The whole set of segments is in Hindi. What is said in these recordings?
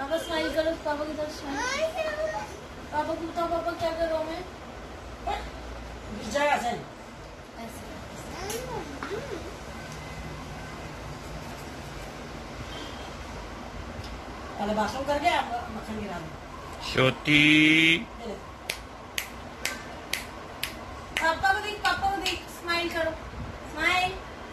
पापा स्माइल करो, पापा की तरफ स्माइल। पापा को बताओ पापा क्या कर रहा हूँ मैं। पहले बाथरूम करके मक्खन गिरा दो। छोटी पापा को देख स्माइल करो, स्माइल।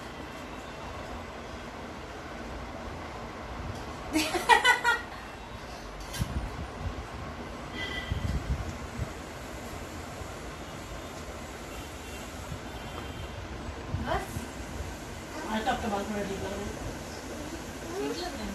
बस आज तक तो बात में ठीक लग रहा है। ठीक लग रहा है।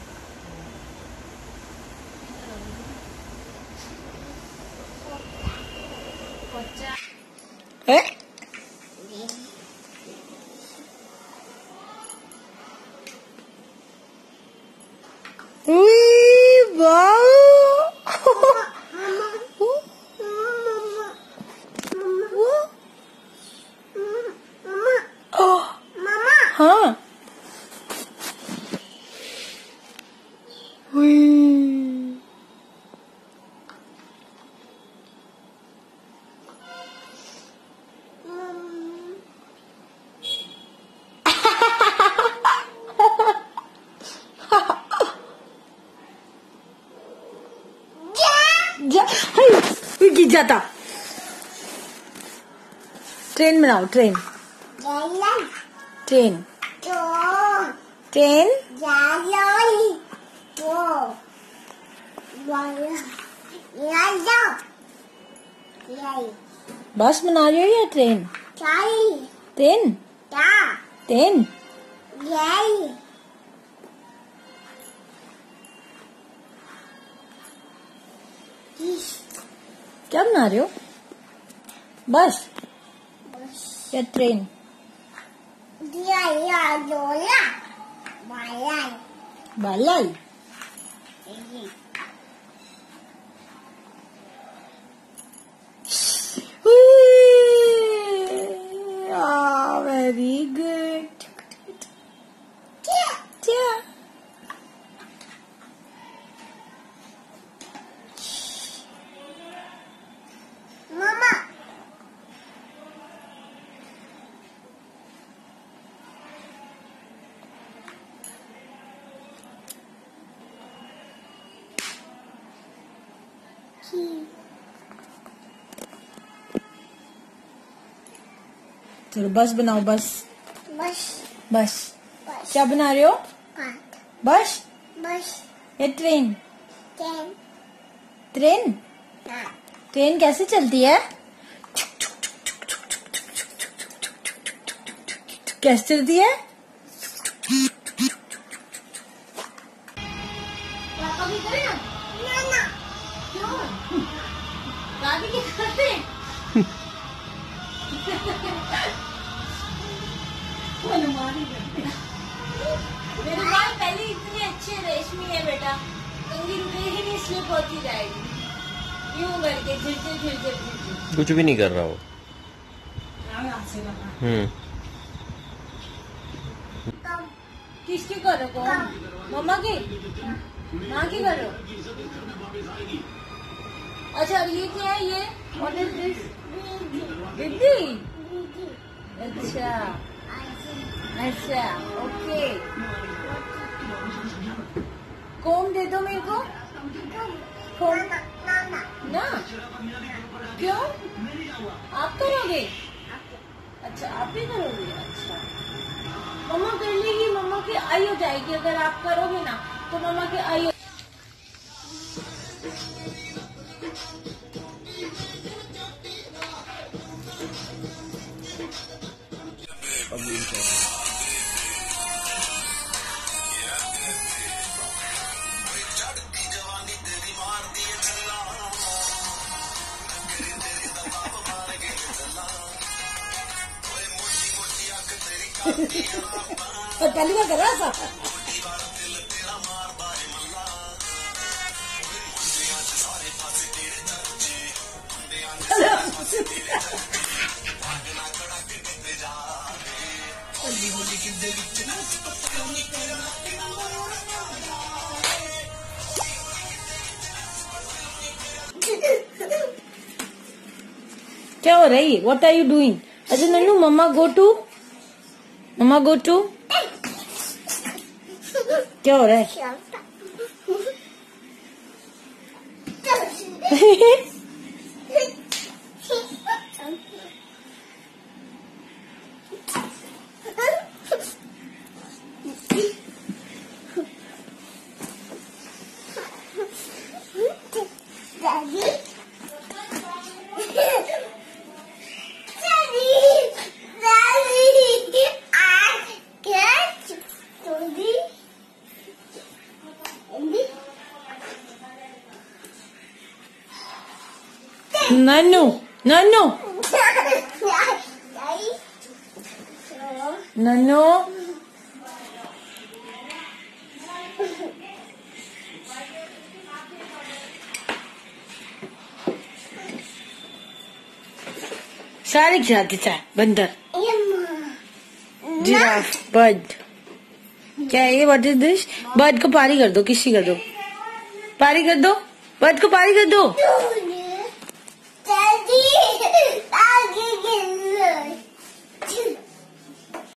हाँ गिर जाता। ट्रेन बनाओ, ट्रेन ट्रेन ट्रेन। बस बना रही हो या ट्रेन? Train train. क्या बना रहे हो? बस या ट्रेन? बालाई। Very good. चलो बस बनाओ, बस बस। क्या बना रहे हो? बस या ट्रेन? ट्रेन ट्रेन कैसे चलती है? कैसे चलती है? पापा भी करें ना? क्यों? दादी क्या करते? मेरे बाल पहले इतने अच्छे रेशमी है बेटा, कंघी रुकेगी नहीं स्लिप होती जाएगी। यूं करके झिरझिर। कुछ भी नहीं कर रहा वो। किसकी कर रहे हो? मम्मा की? माँ की कर रहे हो? अच्छा ये क्या है ये? What is this? दीदी। अच्छा अच्छा ओके। कॉम दे दो मेरे को। कॉम ना क्यों? आप करोगे? अच्छा आप ही करोगे। अच्छा मम्मा कर लेगी, मम्मा की आई हो जाएगी अगर आप करोगे ना तो मम्मा की आई हो। पहली बार कर रहा था। क्या हो रहा है? What are you doing? अच्छा नन्नू, मम्मा go to. क्या हो रहा है? नन्नू नन्नू नन्नू सारे खिलाते चाहे बंदर जिराफ बर्ड क्या है ये? What is this? बर्ड को पारी कर दो, किसी कर दो, पारी कर दो, बर्ड को पारी कर दो।